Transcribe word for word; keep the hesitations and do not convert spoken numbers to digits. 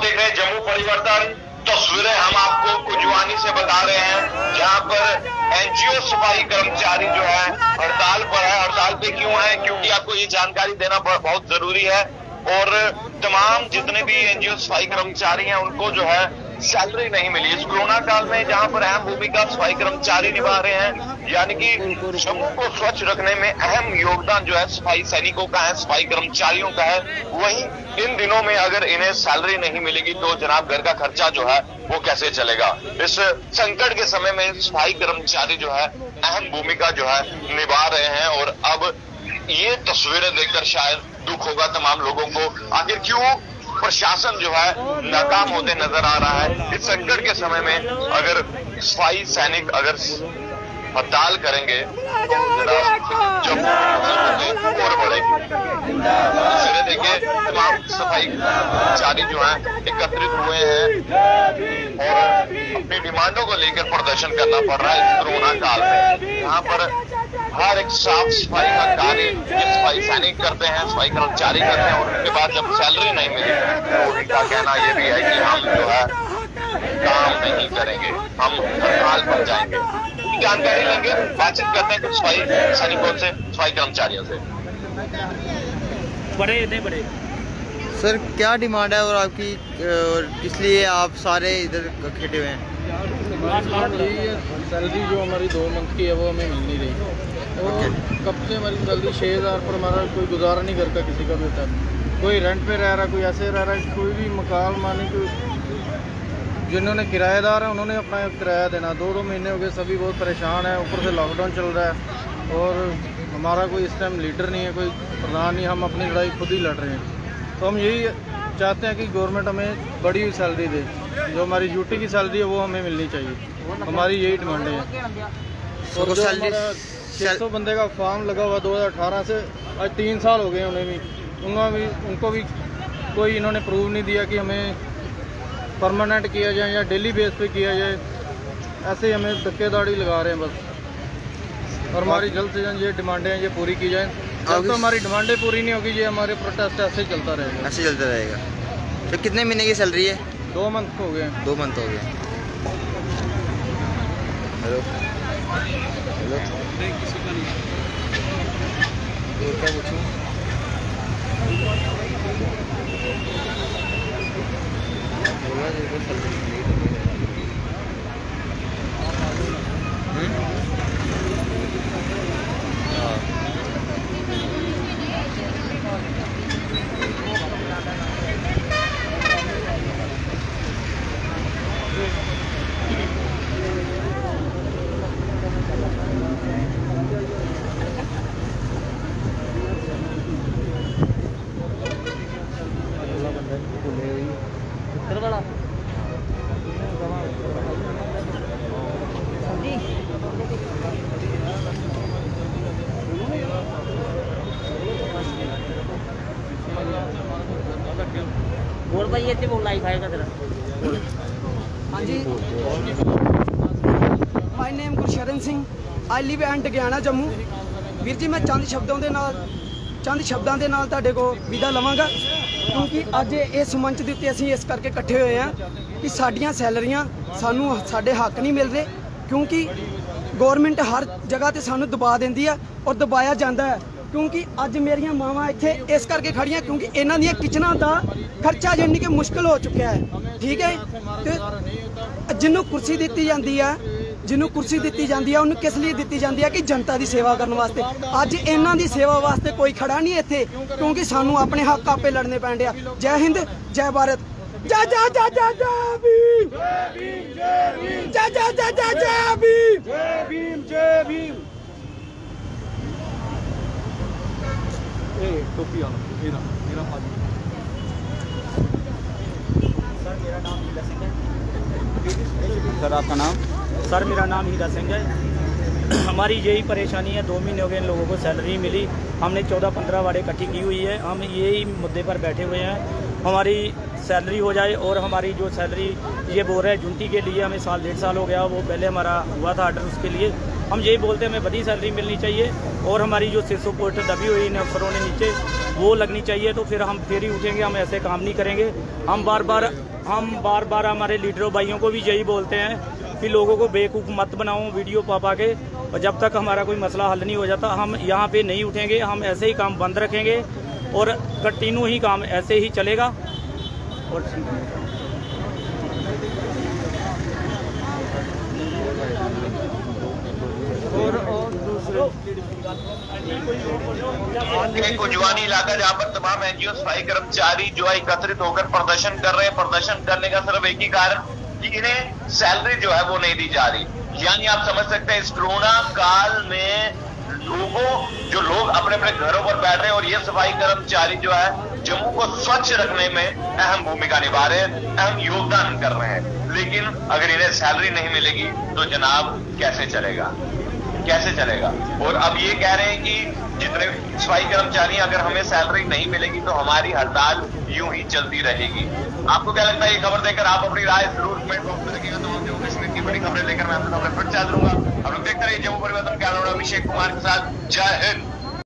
देख रहे हैं जम्मू परिवर्तन। तस्वीरें हम आपको कुजवानी से बता रहे हैं, जहां पर एनजीओ सफाई कर्मचारी जो है हड़ताल पर है। हड़ताल पे क्यों है? क्योंकि आपको ये जानकारी देना बहुत जरूरी है। और तमाम जितने भी एनजीओ सफाई कर्मचारी हैं उनको जो है सैलरी नहीं मिली इस कोरोना काल में, जहां पर अहम भूमिका सफाई कर्मचारी निभा रहे हैं। यानी कि जम्मू को स्वच्छ रखने में अहम योगदान जो है सफाई सैनिकों का है, सफाई कर्मचारियों का है। वहीं इन दिनों में अगर इन्हें सैलरी नहीं मिलेगी तो जनाब घर का खर्चा जो है वो कैसे चलेगा? इस संकट के समय में सफाई कर्मचारी जो है अहम भूमिका जो है निभा रहे हैं। और अब ये तस्वीरें देखकर शायद दुख होगा तमाम लोगों को। आखिर क्यों प्रशासन जो है नाकाम होते नजर आ रहा है? इस संकट के समय में अगर सफाई सैनिक अगर हड़ताल करेंगे तो जम्मू और बढ़ेगी। तस्वीरें देखिए, तमाम सफाई कर्मचारी जो है एकत्रित हुए हैं और अपनी डिमांडों को लेकर प्रदर्शन करना पड़ रहा है इस कोरोना काल में। यहाँ पर हर एक साफ सफाई का कार्य ये सफाई सैनिक करते हैं, सफाई कर्मचारी करते हैं और उसके बाद जब सैलरी नहीं मिली तो उनका कहना ये भी है कि हम जो है काम नहीं करेंगे, हम हड़ताल पर जाएंगे। जानकारी लेंगे, बातचीत करते हैं कुछ सफाई सैनिकों से, सफाई कर्मचारियों से। बड़े नहीं बड़े सर, क्या डिमांड है और आपकी और किस लिए आप सारे इधर इकट्ठे हुए हैं? सैलरी जो हमारी दो मंथ की है वो हमें मिल नहीं रही और कब से हमारी सैलरी छः हज़ार पर हमारा कोई गुजारा नहीं करता, किसी का भी होता है। कोई रेंट पे रह रहा है, कोई ऐसे रह रहा है, कोई भी मकान माने कोई जिन्होंने किराएदार हैं उन्होंने अपना किराया देना। दो दो महीने हो गए, सभी बहुत परेशान है। ऊपर से लॉकडाउन चल रहा है और हमारा कोई इस टाइम लीडर नहीं है, कोई प्रधान नहीं, हम अपनी लड़ाई खुद ही लड़ रहे हैं। तो हम यही चाहते हैं कि गवर्नमेंट हमें बड़ी हुई सैलरी दे, जो हमारी ड्यूटी की सैलरी है वो हमें मिलनी चाहिए। हमारी यही डिमांड है। और जो हमारा छः सौ बंदे का फॉर्म लगा हुआ दो हज़ार अठारह से आज तीन साल हो गए उन्हें भी, उनका भी उनको भी कोई इन्होंने प्रूव नहीं दिया कि हमें परमानेंट किया जाए या डेली बेस पे किया जाए। ऐसे ही हमें धक्केदाड़ी लगा रहे हैं बस। और हमारी जल्द से जल्द ये डिमांडें हैं ये पूरी की जाए। जब तो हमारी डिमांडें पूरी नहीं होगी ये हमारे प्रोटेस्ट ऐसे ही चलता रहेगा ऐसे चलता रहेगा। तो कितने महीने की सैलरी है? दो मंथ हो गए दो मंथ हो गए। हेलो हेलो क्या पूछूं? बोला देखो सैलरी बोल भाई ये वो लाइव आएगा तेरा। हाँ जी, my name Gursharan Singh, I live and गयाना जम्मू। ਵੀਰ ਜੀ ਮੈਂ ਚੰਦ ਸ਼ਬਦਾਂ ਦੇ ਨਾਲ ਚੰਦ ਸ਼ਬਦਾਂ ਦੇ ਨਾਲ ਤੁਹਾਡੇ ਕੋਲ ਵਿਦਾ ਲਵਾਂਗਾ, ਕਿਉਂਕਿ ਅੱਜ ਇਸ ਮੰਚ ਦੇ ਉੱਤੇ ਅਸੀਂ ਇਸ ਕਰਕੇ ਇਕੱਠੇ ਹੋਏ ਹਾਂ ਕਿ ਸਾਡੀਆਂ ਸੈਲਰੀਆਂ ਸਾਨੂੰ ਸਾਡੇ ਹੱਕ ਨਹੀਂ ਮਿਲ ਰਹੇ, ਕਿਉਂਕਿ ਗਵਰਨਮੈਂਟ ਹਰ ਜਗ੍ਹਾ ਤੇ ਸਾਨੂੰ ਦਬਾ ਦਿੰਦੀ ਆ ਔਰ ਦਬਾਇਆ ਜਾਂਦਾ ਹੈ। ਕਿਉਂਕਿ ਅੱਜ ਮੇਰੀਆਂ ਮਾਵਾਂ ਇੱਥੇ ਇਸ ਕਰਕੇ ਖੜੀਆਂ ਕਿਉਂਕਿ ਇਹਨਾਂ ਦੀਆਂ ਕਿਚਨਾਂ ਦਾ ਖਰਚਾ ਜਾਣੀ ਕਿ ਮੁਸ਼ਕਲ ਹੋ ਚੁੱਕਿਆ ਹੈ। ਠੀਕ ਹੈ, ਤੇ ਜਿਹਨੂੰ ਕੁਰਸੀ ਦਿੱਤੀ ਜਾਂਦੀ ਆ ਜਿਹਨੂੰ ਕੁਰਸੀ ਦਿੱਤੀ ਜਾਂਦੀ ਆ ਉਹਨੂੰ ਕਿਸ ਲਈ ਦਿੱਤੀ ਜਾਂਦੀ ਆ ਕਿ ਜਨਤਾ ਦੀ ਸੇਵਾ ਕਰਨ ਵਾਸਤੇ। ਅੱਜ ਇਹਨਾਂ ਦੀ ਸੇਵਾ ਵਾਸਤੇ ਕੋਈ ਖੜਾ ਨਹੀਂ ਇੱਥੇ, ਕਿਉਂਕਿ ਸਾਨੂੰ ਆਪਣੇ ਹੱਕ ਆਪੇ ਲੜਨੇ ਪੈਂਦੇ ਆ। ਜੈ ਹਿੰਦ, ਜੈ ਭਾਰਤ, ਜੈ ਜੈ ਜੈ ਜੈ ਜੈ ਭੀਮ, ਜੈ ਜੈ ਜੈ ਜੈ ਜੈ ਭੀਮ, ਜੈ ਭੀਮ, ਜੈ ਭੀਮ। ए टोपी वाला मेरा मेरा भाई सर मेरा नाम हीरा सिंह है। सर आपका नाम? सर मेरा नाम हीरा सिंह है। हमारी यही परेशानी है, दो महीने हो गए इन लोगों को सैलरी मिली। हमने चौदह पंद्रह वाड़े इकट्ठी की हुई है, हम यही मुद्दे पर बैठे हुए हैं हमारी सैलरी हो जाए। और हमारी जो सैलरी ये बोल रहे हैं ड्यूटी के लिए हमें साल डेढ़ साल हो गया, वो पहले हमारा हुआ था ऑर्डर, उसके लिए हम यही बोलते हैं हमें बड़ी सैलरी मिलनी चाहिए और हमारी जो सिर सपोर्ट दबी हुई इन अफसरों ने नीचे वो लगनी चाहिए, तो फिर हम फिर ही उठेंगे। हम ऐसे काम नहीं करेंगे। हम बार बार हम बार बार हमारे लीडरों भाइयों को भी यही बोलते हैं कि लोगों को बेवकूफ़ मत बनाओ वीडियो पा पा के, और जब तक हमारा कोई मसला हल नहीं हो जाता हम यहाँ पे नहीं उठेंगे। हम ऐसे ही काम बंद रखेंगे और कंटिन्यू ही काम ऐसे ही चलेगा। और कुजवानी इलाका जहाँ पर तमाम एनजीओ सफाई कर्मचारी जो है एकत्रित होकर प्रदर्शन कर रहे हैं। प्रदर्शन करने का सिर्फ एक ही कारण कि इन्हें सैलरी जो है वो नहीं दी जा रही। यानी आप समझ सकते हैं इस कोरोना काल में लोगों जो लोग अपने अपने घरों पर बैठ रहे हैं और ये सफाई कर्मचारी जो है जम्मू को स्वच्छ रखने में अहम भूमिका निभा रहे हैं, अहम योगदान कर रहे हैं। लेकिन अगर इन्हें सैलरी नहीं मिलेगी तो जनाब कैसे चलेगा, कैसे चलेगा। और अब ये कह रहे हैं कि जितने सफाई कर्मचारी अगर हमें सैलरी नहीं मिलेगी तो हमारी हड़ताल यूं ही चलती रहेगी। आपको क्या लगता है ये खबर देकर आप अपनी राय जरूर कमेंट बॉक्स में रखिएगा। तो जम्मू कश्मीर की बड़ी खबरें लेकर मैं आपके सामने फिर से हाजिर होऊंगा। हम लोग देखते रहिए जम्मू परिवर्तन कैमरा अभिषेक कुमार के साथ। जय हिंद।